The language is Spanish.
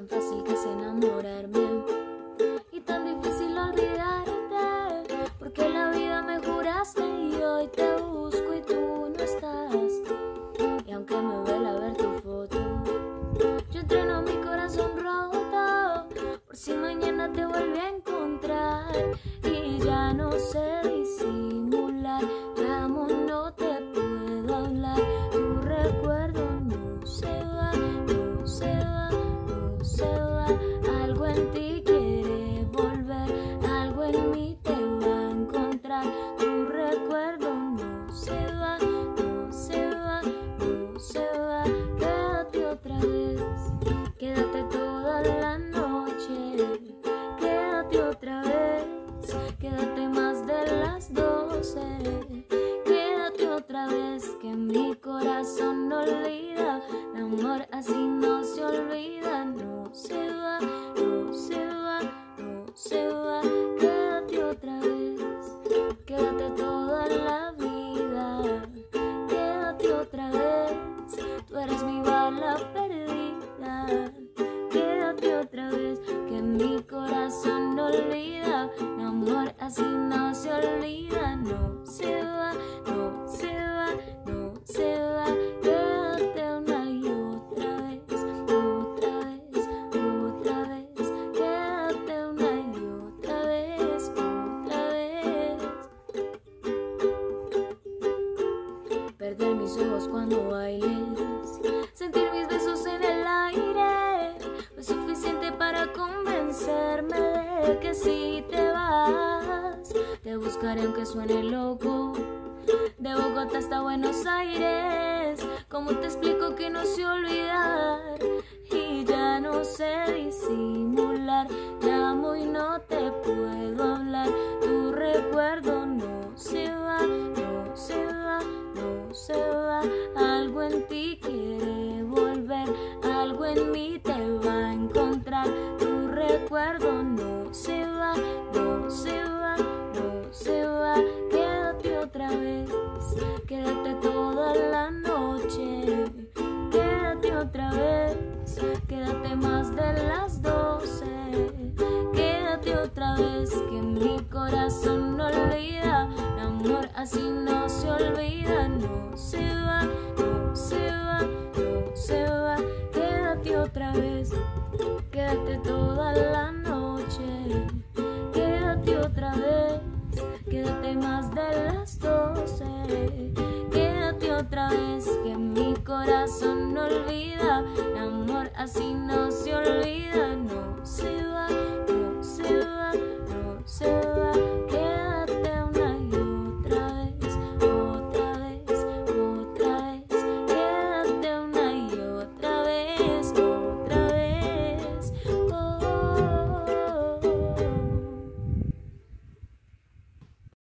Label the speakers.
Speaker 1: tan fácil que es enamorarme y tan difícil olvidarte, porque la vida me juraste y hoy te busco y tú no estás. Y aunque me duela ver tu foto, yo entreno mi corazón roto por si mañana te vuelve a encontrar. Y ya no sé disimular, te amo, no te puedo hablar. Tu recuerdo no se va, no se va, no se va. Algo en ti quiere volver, algo en mí te va a encontrar. Tu recuerdo no se va, no se va, no se va. Quédate otra vez, quédate toda la noche. Quédate otra vez, quédate más de las 12. Quédate otra vez, que mi corazón no olvida. El amor así no se olvida. No se va, no se va, no se va. Quédate otra vez, quédate toda la vida. Quédate otra vez, tú eres mi bala perdida. Quédate otra vez, que mi corazón no olvida. El amor así no se olvida. No se va, no se va, no se va. Quédate una y otra vez, otra vez, otra vez. Quédate una y otra vez, otra vez. Perder mis ojos cuando bailes, sentir mis besos en el aire, es suficiente para convencerme de que si te vas, te buscaré aunque suene loco. De Bogotá hasta Buenos Aires, ¿cómo te explico que no sé olvidar? Y ya no sé disimular, llamo y no te puedo hablar. Tu recuerdo no se va, no se va, no se va. Algo en ti quiere volver, algo en mí te va a encontrar. Tu recuerdo no se va, no se va, no se va. Quédate otra vez, quédate toda la noche. Quédate otra vez, quédate más de las 12. Quédate otra vez, que mi corazón no olvida. El amor así no se olvida. No se va, no se va, no se va. Quédate otra vez, quédate toda la noche. Quédate otra vez, quédate más de las 12. Quédate otra vez, que mi corazón no olvida. El amor así no se olvida.